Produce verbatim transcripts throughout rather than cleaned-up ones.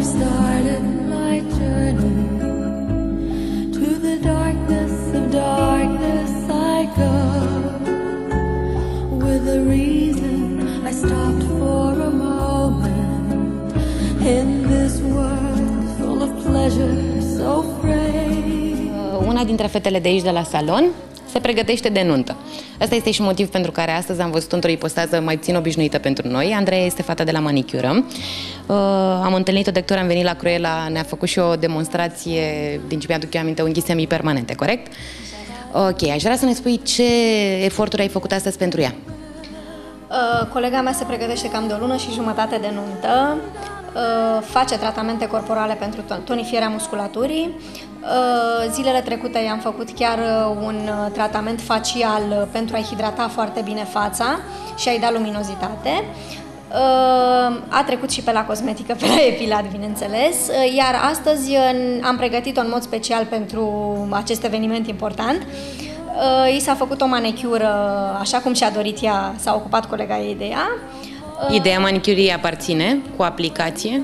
I've started my journey. To the darkness of darkness I go. With a reason I stopped for a moment. In this world full of pleasure, so free. Una dintre fetele de aici, de la salon, se pregătește de nuntă. Asta este și motiv pentru care astăzi am văzut într-o ipostază mai puțin obișnuită pentru noi. Andreea este fata de la manicură. Uh, am întâlnit-o de câte ori am venit la Cruela, ne-a făcut și o demonstrație, din ce mi-aduc eu aminte, unghii semi-permanente, corect? Ok, aș vrea să ne spui ce eforturi ai făcut astăzi pentru ea. Uh, colega mea se pregătește cam de o lună și jumătate de nuntă. Uh, face tratamente corporale pentru tonifierea musculaturii. Uh, zilele trecute i-am făcut chiar un tratament facial pentru a-i hidrata foarte bine fața și a-i da luminozitate. Uh, a trecut și pe la cosmetică, pe la epilat, bineînțeles, uh, iar astăzi am pregătit-o în mod special pentru acest eveniment important. Uh, I s-a făcut o manicură așa cum și-a dorit ea, s-a ocupat colega ei de ea. Ideea manicurii aparține cu aplicație?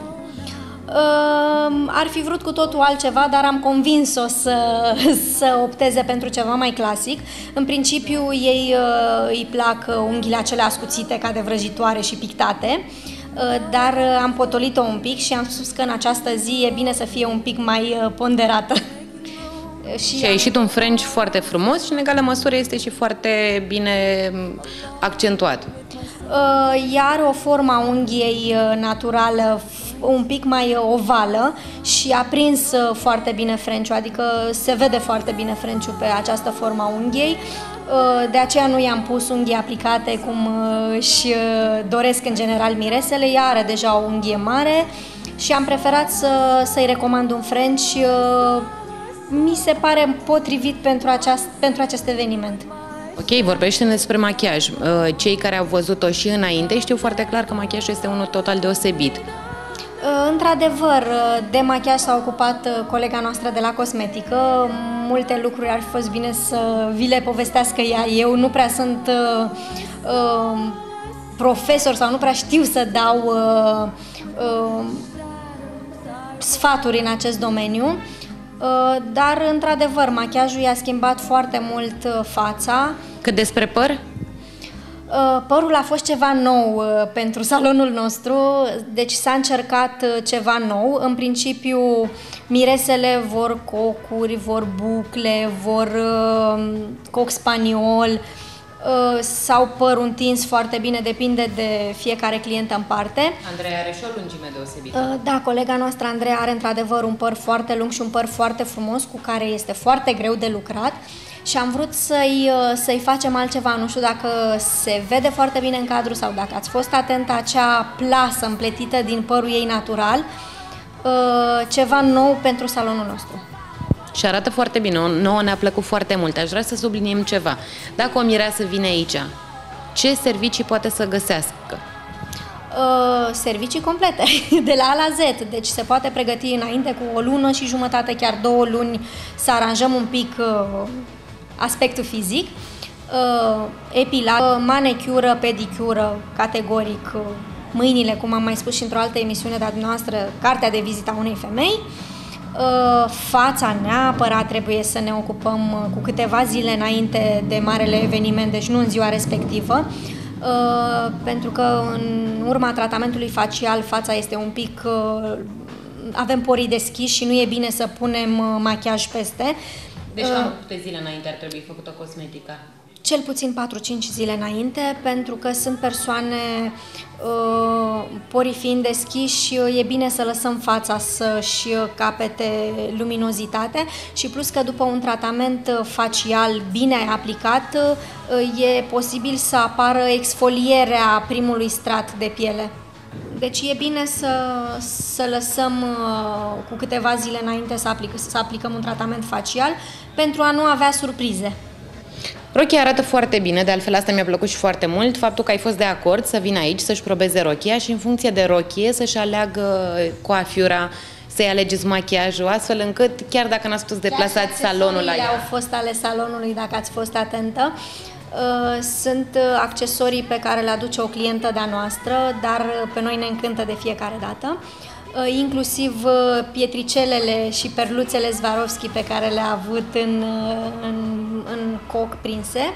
Ar fi vrut cu totul altceva, dar am convins-o să, să opteze pentru ceva mai clasic. În principiu, ei îi plac unghiile acelea ascuțite ca de vrăjitoare și pictate, dar am potolit-o un pic și am spus că în această zi e bine să fie un pic mai ponderată. Și, și a ieșit un French foarte frumos și în egală măsură este și foarte bine accentuat. Ea are o formă a unghiei naturală un pic mai ovală și a prins foarte bine French-ul, adică se vede foarte bine French-ul pe această formă a unghiei. De aceea nu i-am pus unghii aplicate cum își doresc în general miresele. Ea are deja o unghie mare și am preferat să, să-i recomand un French. Mi se pare potrivit pentru, aceast, pentru acest eveniment. Ok, vorbește-ne despre machiaj. Cei care au văzut-o și înainte știu foarte clar că machiajul este unul total deosebit. Într-adevăr, de machiaj s-a ocupat colega noastră de la cosmetică. Multe lucruri ar fi fost bine să vi le povestească ea. Eu nu prea sunt uh, uh, profesor sau nu prea știu să dau uh, uh, sfaturi în acest domeniu. Uh, dar, într-adevăr, machiajul i-a schimbat foarte mult uh, fața. Cât despre păr? Uh, părul a fost ceva nou uh, pentru salonul nostru, deci s-a încercat uh, ceva nou. În principiu, miresele vor cocuri, vor bucle, vor uh, coc spaniol uh, sau păr întins foarte bine, depinde de fiecare clientă în parte. Andreea are și o lungime deosebită. Uh, da, colega noastră Andreea are într-adevăr un păr foarte lung și un păr foarte frumos cu care este foarte greu de lucrat. Și am vrut să-i să-i facem altceva, nu știu dacă se vede foarte bine în cadru sau dacă ați fost atent, acea plasă împletită din părul ei natural, ceva nou pentru salonul nostru. Și arată foarte bine, nouă ne-a plăcut foarte mult. Aș vrea să subliniem ceva. Dacă o mireasă vine aici, ce servicii poate să găsească? Uh, servicii complete, de la A la Z, deci se poate pregăti înainte cu o lună și jumătate, chiar două luni, să aranjăm un pic uh, aspectul fizic, uh, epilat, uh, manicură, pedicură, categoric, uh, mâinile, cum am mai spus și într-o altă emisiune de-a noastră, cartea de vizită a unei femei, uh, fața neapărat trebuie să ne ocupăm uh, cu câteva zile înainte de marele eveniment, deci nu în ziua respectivă, uh, pentru că în urma tratamentului facial fața este un pic... Uh, avem porii deschiși și nu e bine să punem uh, machiaj peste. Deci cam câte zile înainte ar trebui făcută cosmetica? Cel puțin patru-cinci zile înainte, pentru că sunt persoane, uh, porii fiind deschiși, e bine să lăsăm fața să-și capete luminozitate și plus că după un tratament facial bine aplicat, uh, e posibil să apară exfolierea primului strat de piele. Deci e bine să, să lăsăm uh, cu câteva zile înainte să, aplic, să aplicăm un tratament facial pentru a nu avea surprize. Rochia arată foarte bine, de altfel asta mi-a plăcut și foarte mult, faptul că ai fost de acord să vină aici să-și probeze rochia și în funcție de rochie să-și aleagă coafiura, să-i alegeți machiajul, astfel încât, chiar dacă n-ați putut deplasați salonul la ea. au fost ale salonului, dacă ați fost atentă. Sunt accesorii pe care le aduce o clientă de-a noastră, dar pe noi ne încântă de fiecare dată. inclusiv pietricelele și perluțele Swarovski pe care le-a avut în, în, în coc prinse.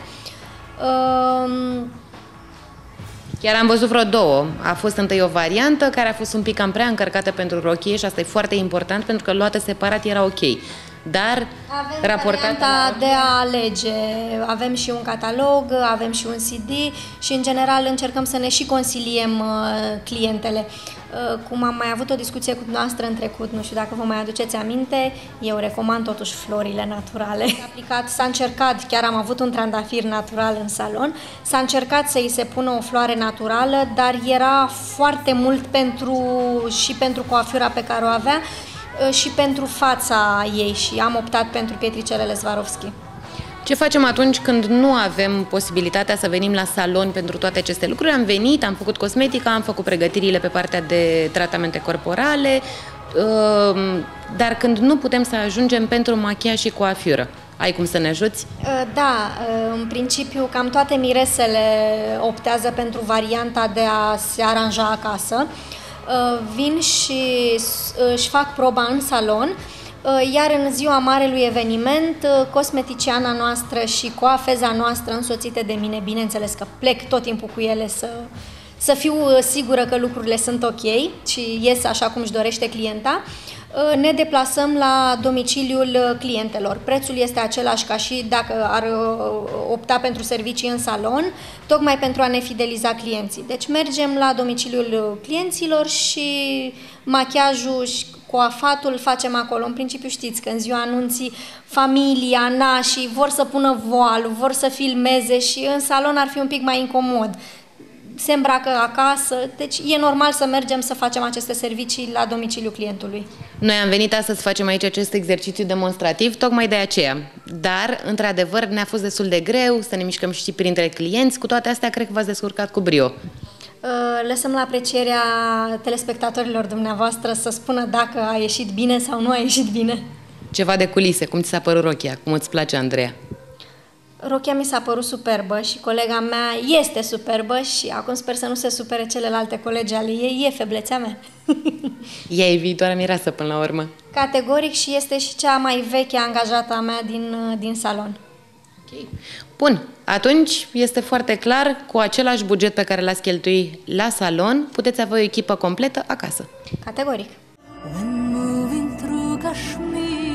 Chiar am văzut vreo două. A fost întâi o variantă care a fost un pic cam prea încărcată pentru rochie și asta e foarte important pentru că luată separat era ok. Dar avem raportată la... de a alege. Avem și un catalog, avem și un C D și în general încercăm să ne și consiliem uh, clientele. Uh, cum am mai avut o discuție cu noastră în trecut, nu știu dacă vă mai aduceți aminte, eu recomand totuși florile naturale. Aplicat, s-a încercat, chiar am avut un trandafir natural în salon, s-a încercat să îi se pună o floare naturală, dar era foarte mult pentru, și pentru coafura pe care o avea, și pentru fața ei și am optat pentru pietricelele Swarovski. Ce facem atunci când nu avem posibilitatea să venim la salon pentru toate aceste lucruri? Am venit, am făcut cosmetica, am făcut pregătirile pe partea de tratamente corporale, dar când nu putem să ajungem pentru machiaj și coafură, ai cum să ne ajuți? Da, în principiu cam toate miresele optează pentru varianta de a se aranja acasă. Vin și își fac proba în salon, iar în ziua marelui eveniment, cosmeticiana noastră și coafeza noastră însoțite de mine, bineînțeles că plec tot timpul cu ele să, să fiu sigură că lucrurile sunt ok și ies așa cum își dorește clienta, ne deplasăm la domiciliul clientelor. Prețul este același ca și dacă ar opta pentru servicii în salon, tocmai pentru a ne fideliza clienții. Deci mergem la domiciliul clienților și machiajul și coafatul facem acolo. În principiu știți că în ziua anunții familia, nașii vor să pună voal, vor să filmeze și în salon ar fi un pic mai incomod. Se îmbracă acasă, deci e normal să mergem să facem aceste servicii la domiciliul clientului. Noi am venit astăzi să facem aici acest exercițiu demonstrativ, tocmai de aceea. Dar, într-adevăr, ne-a fost destul de greu să ne mișcăm și printre clienți. Cu toate astea, cred că v-ați descurcat cu brio. Lăsăm la aprecierea telespectatorilor dumneavoastră să spună dacă a ieșit bine sau nu a ieșit bine. Ceva de culise, cum ți s-a părut rochia? Cum îți place, Andreea? Rochia mi s-a părut superbă și colega mea este superbă și acum sper să nu se supere celelalte colegi ale ei, e feblețea mea. Ea e viitoarea mireasă până la urmă. Categoric și este și cea mai veche angajată a mea din, din salon. Okay. Bun, atunci este foarte clar, cu același buget pe care l-ați cheltui la salon, puteți avea o echipă completă acasă. Categoric. When moving through Kashmir,